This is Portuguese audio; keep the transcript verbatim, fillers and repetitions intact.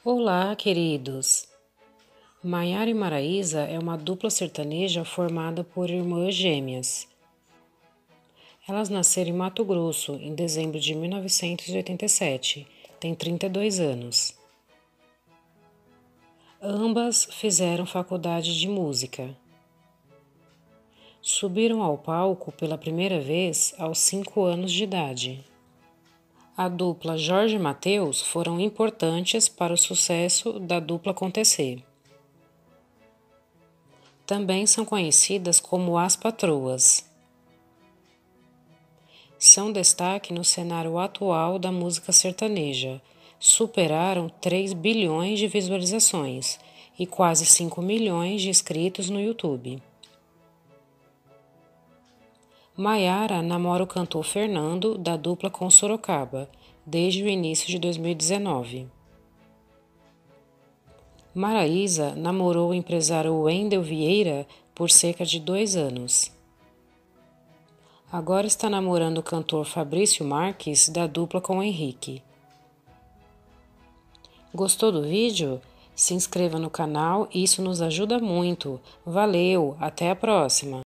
Olá, queridos! Maiara e Maraísa é uma dupla sertaneja formada por irmãs gêmeas. Elas nasceram em Mato Grosso em dezembro de mil novecentos e oitenta e sete. Têm trinta e dois anos. Ambas fizeram faculdade de música. Subiram ao palco pela primeira vez aos cinco anos de idade. A dupla Jorge e Mateus foram importantes para o sucesso da dupla acontecer. Também são conhecidas como as patroas. São destaque no cenário atual da música sertaneja. Superaram três bilhões de visualizações e quase cinco milhões de inscritos no YouTube. Maiara namora o cantor Fernando, da dupla com Sorocaba, desde o início de dois mil e dezenove. Maraísa namorou o empresário Wendel Vieira por cerca de dois anos. Agora está namorando o cantor Fabrício Marques, da dupla com Henrique. Gostou do vídeo? Se inscreva no canal, isso nos ajuda muito. Valeu, até a próxima!